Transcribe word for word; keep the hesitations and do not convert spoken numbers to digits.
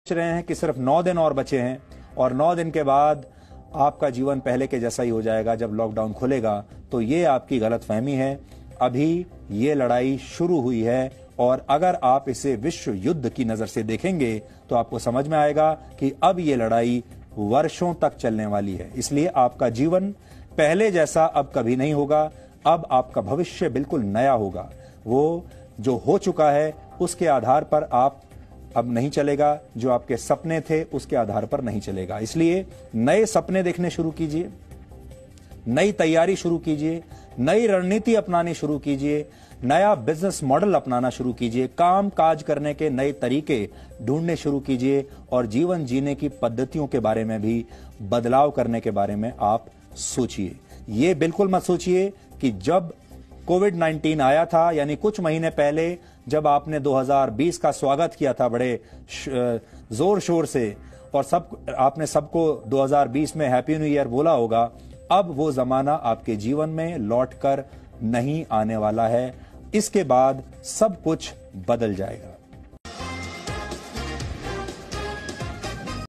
रहे हैं कि सिर्फ नौ दिन और बचे हैं और नौ दिन के बाद आपका जीवन पहले के जैसा ही हो जाएगा जब लॉकडाउन खुलेगा, तो ये आपकी गलतफहमी है। अभी ये लड़ाई शुरू हुई है और अगर आप इसे विश्व युद्ध की नजर से देखेंगे तो आपको समझ में आएगा कि अब ये लड़ाई वर्षों तक चलने वाली है। इसलिए आपका जीवन पहले जैसा अब कभी नहीं होगा। अब आपका भविष्य बिल्कुल नया होगा। वो जो हो चुका है उसके आधार पर आप अब नहीं चलेगा, जो आपके सपने थे उसके आधार पर नहीं चलेगा। इसलिए नए सपने देखने शुरू कीजिए, नई तैयारी शुरू कीजिए, नई रणनीति अपनानी शुरू कीजिए, नया बिजनेस मॉडल अपनाना शुरू कीजिए, काम काज करने के नए तरीके ढूंढने शुरू कीजिए और जीवन जीने की पद्धतियों के बारे में भी बदलाव करने के बारे में आप सोचिए। ये बिल्कुल मत सोचिए कि जब कोविड नाइन्टीन आया था, यानी कुछ महीने पहले जब आपने दो हज़ार बीस का स्वागत किया था बड़े जोर शोर से और सब आपने सबको दो हज़ार बीस में हैप्पी न्यू ईयर बोला होगा, अब वो जमाना आपके जीवन में लौटकर नहीं आने वाला है। इसके बाद सब कुछ बदल जाएगा।